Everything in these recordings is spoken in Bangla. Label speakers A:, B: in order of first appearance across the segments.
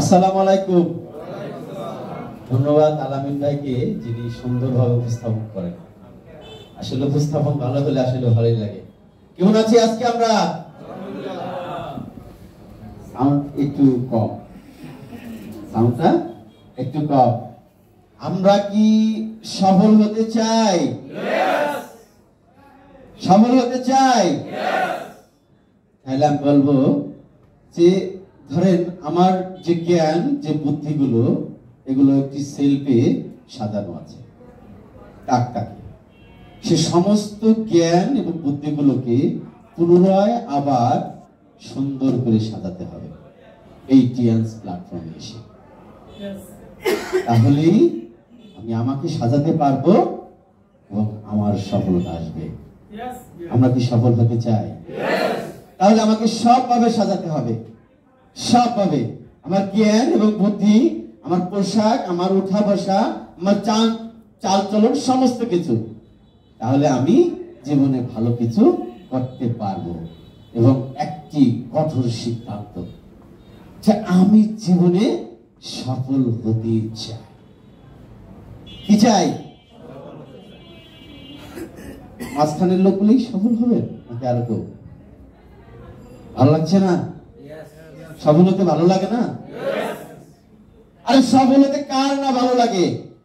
A: আসসালামু আলাইকুম। ধন্যবাদ আলামিন ভাইকে, যিনি সুন্দরভাবে উপস্থাপন করেন। আসলে উপস্থাপন ভালো হলে আসলে ভালোই লাগে। কেমন আছি আজকে আমরা? সাউন্ড একটু কম, সাউন্ডটা একটু কম। আমরা কি সফল হতে চাই? সফল হতে চাই। তাহলে আমি বলবো যে ধরেন আমার যে জ্ঞান, যে বুদ্ধিগুলো, এগুলো একটি সেলফে সাজানো আছে টাকটাকে। সে সমস্ত জ্ঞান এবং বুদ্ধিগুলোকে পুনরায় আবার সুন্দর করে সাজাতে হবে এই টিয়ান্স প্ল্যাটফর্মে এসে। তাহলেই আমি আমাকে সাজাতে পারবো এবং আমার সফলতা আসবে। আমরা কি সফল হতে চাই? তাহলে আমাকে সবভাবে সাজাতে হবে, সবভাবে। আমার জ্ঞান এবং বুদ্ধি, আমার পোশাক, আমার উঠা বসা, আমার চাল চলন, সমস্ত কিছু। তাহলে আমি জীবনে ভালো কিছু করতে পারবো। এবং একটি কঠোর সিদ্ধান্ত যে আমি জীবনে সফল হতে চাই। কি চাই? মাঝখানের লোকগুলোই সফল হবে নাকি আরো কেউ? ভালো লাগছে না? সফল হতে ভালো লাগে না? আরে সফল হতে কার না ভালো লাগে?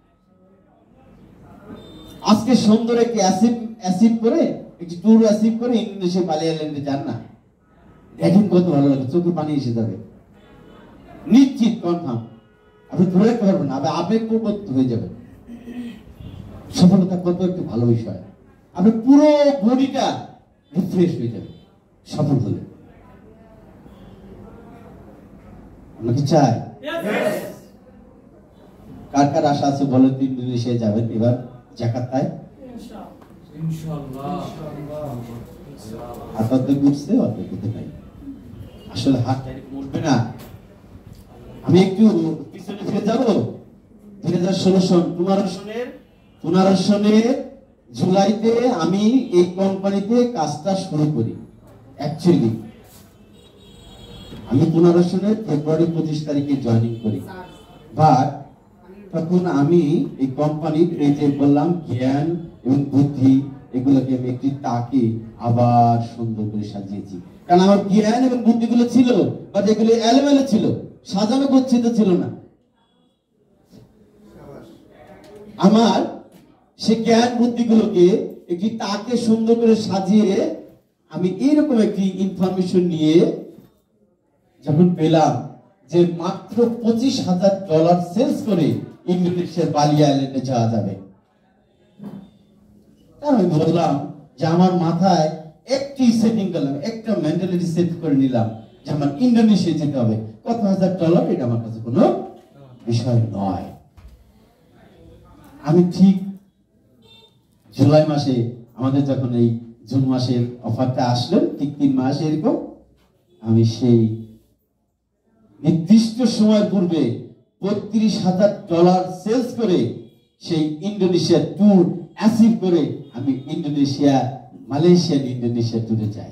A: আজকে সুন্দর একটি অ্যাসিভ করে, একটি ট্যুর অ্যাসিভ করে ইন্দোনেশিয়া বালি আইল্যান্ডে যান না, দেখেন কত ভালো লাগে, চোখে পানি এসে যাবে, নিশ্চিত, কনফার্ম। আপনি ধরে রাখতে পারবেন না, আবেগপ্রবণ হয়ে যাবে। সফলতা কত একটি ভালো বিষয়। আপনি পুরো বডিটা রিফ্রেশ হয়ে যাবে সফল হলে। আমরা কি চাই? কার কার আশা আছে বলেন? ইন্দোনেশিয়ায় যাবেন এবার, জাকার্তায়। হাত অর্ধেক উঠছে, অর্ধেক উঠে নাই। আসলে হাত উঠবে না। আমি একটু পিছনে ফিরে যাবো। 2016 15 সনের জুলাইতে আমি এই কোম্পানিতে কাজটা শুরু করি। অ্যাকচুয়ালি আমি 15 সনের ফেব্রুয়ারি 25 তারিখে জয়েনিং করি। বাট তখন আমি এই কোম্পানির এই যে বললাম জ্ঞান এবং বুদ্ধি, এগুলোকে আমি একটি তাকে আবার সুন্দর করে সাজিয়েছি। কারণ আমার জ্ঞান এবং বুদ্ধিগুলো ছিল, বাট এগুলো এলোমেলো ছিল, সাজানো গচ্ছিত ছিল না। আমার সে জ্ঞান বুদ্ধিগুলোকে একটি তাকে সুন্দর করে সাজিয়ে আমি এইরকম একটি ইনফরমেশন নিয়ে যখন পেলাম যে মাত্র $25,000 সেলস করে ইন্দোনেশিয়ার বালি আইল্যান্ডে যাওয়া যাবে, আমি বললাম যে আমার মাথায় একটি সেটিং করলাম, একটা মেন্টালিটি সেট করে নিলাম যে আমার ইন্দোনেশিয়া যেতে হবে। কত $1,000 এটা আমার কাছে কোনো বিষয় নয়। আমি ঠিক জুলাই মাসে, আমাদের যখন এই জুন মাসের অফারটা আসলো, ঠিক 3 মাস এরকম, আমি সেই নির্দিষ্ট সময় পূর্বে $32,000 সেলস করে সেই ইন্দোনেশিয়া ট্যুর অ্যাচিভ করে আমি ইন্দোনেশিয়া, মালয়েশিয়া, ইন্দোনেশিয়া ট্যুরে যাই।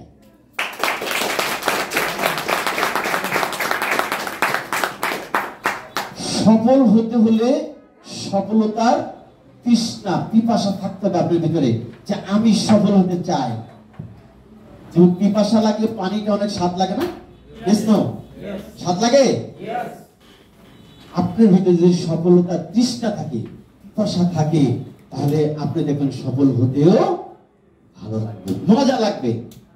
A: সফল হতে হলে সফলতার তৃষ্ণা, পিপাসা থাকতে হবে আপনার ভিতরে, যে আমি সফল হতে চাই। যেমন পিপাসা লাগলে পানিটা অনেক স্বাদ লাগে না? স্বাদ লাগে। আপনার ভিতরে যদি সফলতার তৃষ্ণা থাকে, পিপাসা থাকে, তাহলে আপনি দেখবেন সফল হতেও ভালো লাগবে, মজা লাগবে।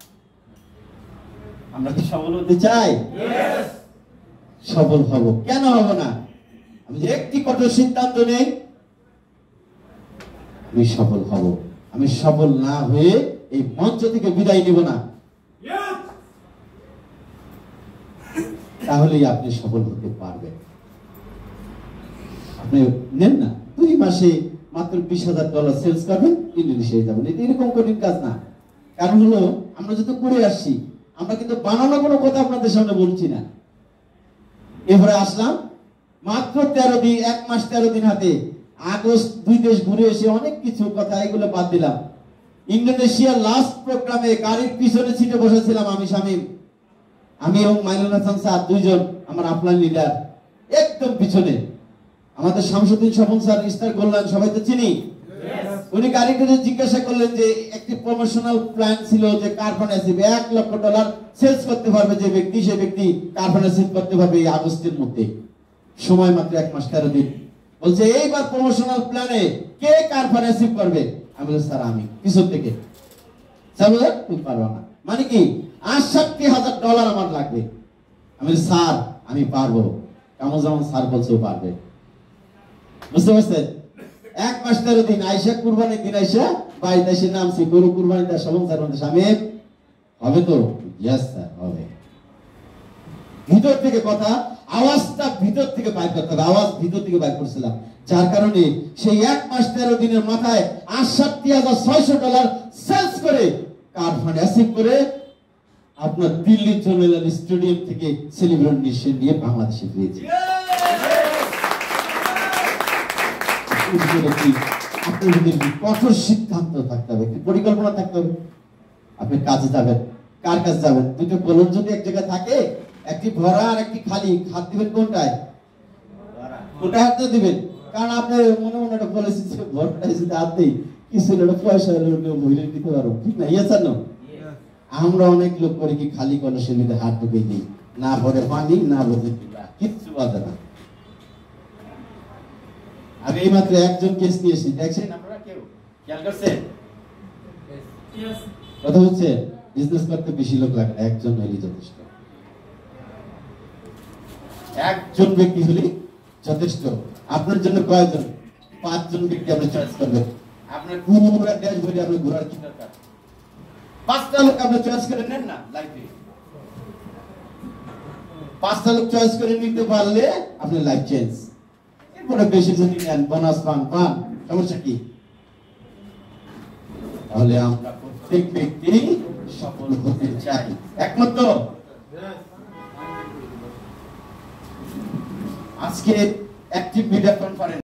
A: আমরা কি সফল হতে চাই? সফল হব, কেন হব না? আমি যে একটি কঠোর সিদ্ধান্ত নেই, আমি সফল হব। আমি সফল না হয়ে এই মঞ্চ থেকে বিদায় নিব না। তাহলেই আপনি সফল হতে পারবেন। আপনি নেন না 2 মাসে মাত্র $20,000 সেলস করবেন, ইন্দোনেশিয়ায় যাবেন। এটা এরকম কঠিন কাজ না। কারণ হলো আমরা যত করে আসছি, আমরা কিন্তু বানানো কোনো কথা আপনাদের সামনে বলছি না। এবারে আসলাম মাত্র 13 দিন, 1 মাস 13 দিন হাতে। আগস্ট 2 দেশ ঘুরে এসে অনেক কিছু কথা, এগুলো বাদ দিলাম। ইন্দোনেশিয়ার লাস্ট প্রোগ্রামে গাড়ির পিছনে সিটে বসেছিলাম আমি, শামীম, আমি এবং মাইনুল হাসান স্যার, 2 জন আমার আপলাইন লিডার। একদম পিছনে আমাদের Shamsuddin Swapan sir, star Goldline সবাই তো চিনি। উনি কারিগরে জিজ্ঞাসা করলেন যে একটি প্রমোশনাল প্ল্যান ছিল যে কার্বন অ্যাসিড $1,00,000 সেলস করতে পারবে যে ব্যক্তি, সেই ব্যক্তি কার্বন অ্যাসিড করতে পারবে এই আগস্টের মধ্যে, সময় মাত্র 1 মাস 13 দিন। বলছে এইবার প্রমোশনাল প্ল্যানে কে কার্বন অ্যাসিড করবে? আমি বলছি স্যার আমি, পিছন থেকে। স্যার বলে তুমি পারবা না, মানে কি $68,000 আমার লাগবে। আমি বলি স্যার আমি পারবো। কামরুজ্জামান স্যার বলছে ও পারবে। বুঝতে পারছেন? 1 মাস 13 দিন আইসা কুরবানির দিন আইসা বাড়িতে এসে নামছি, গরু কুরবানি দেওয়ার সবং স্যার বলতে সাহেব হবে তো? ইয়েস স্যার হবে। ভিতর থেকে কথা, আওয়াজটা ভিতর থেকে বাইর করতে হবে। আওয়াজ ভিতর থেকে বাইর করছিলাম, যার কারণে সেই 1 মাস 13 দিনের মাথায় $68,600 সেলস করে কার্বন অ্যাসিড করে আপনার দিল্লি জওহরলাল স্টেডিয়াম থেকে সেলিব্রেশন নিয়ে বাংলাদেশে ফিরেছে। আপনাদের কঠোর সিদ্ধান্ত থাকতে হবে, একটি পরিকল্পনা থাকতে হবে। আপনি কাজে যাবেন, কার কাছে যাবেন? দুটো কলম যদি এক জায়গায় থাকে, একটি ভরা আর একটি খালি, হাত দিবেন কোনটায়? ওটা হাতে দিবেন। কারণ আপনার মনে মনে একটা পলিসি ছিল, ভরটা যদি হাত দিই কিছু একটা পয়সা মহিলা দিতে পারবো, ঠিক না? ইয়েস আর নো? আমরা অনেক লোক করে কি খালি কলসের মধ্যে হাত ঢুকে দিই, না ভরে পানি না ভরে কিচ্ছু বাদে না। আমি এই মাত্র একজন কেস নিয়েছি, দেখছেন আপনারা? কেউ খেয়াল করছেন? কথা হচ্ছে বিজনেস করতে বেশি লোক লাগে না, একজন হলেই যথেষ্ট। একজন ব্যক্তি হলেই যথেষ্ট। আপনার জন্য কয়জন? 5 জন ব্যক্তি আপনি চয়েস করবেন। আপনার পুরো দেশ ভরে আপনি ঘোরার কি দরকার? 5টা লোক আপনি চয়েস করে নেন না লাইফে। 5টা লোক চয়েস করে নিতে পারলে আপনার লাইফ চেঞ্জ। এরপরে বেশি যদি নেন, বোনাস পান, সমস্যা কি? তাহলে আমরা প্রত্যেক ব্যক্তি সফল হতে চাই, একমাত্র আজকে অ্যাক্টিভ মিডিয়া কনফারেন্স